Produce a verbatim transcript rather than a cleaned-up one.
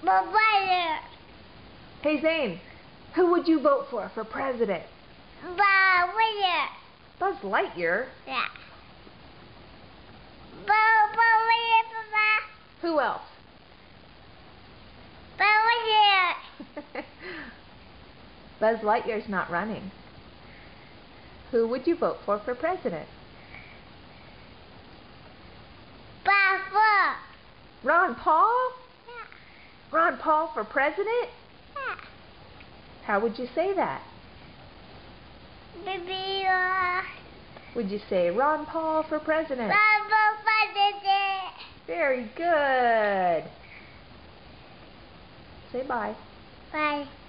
Lightyear. Hey Zane, who would you vote for for president? Lightyear. Buzz Lightyear? Yeah. Lightyear, Papa. Who else? Lightyear. Buzz Lightyear's not running. Who would you vote for for president? Papa. Ron Paul? Yeah. Ron Paul for president? Yeah. How would you say that? Baby, uh, Would you say Ron Paul for president? Papa, president. Very good. Say bye. Bye.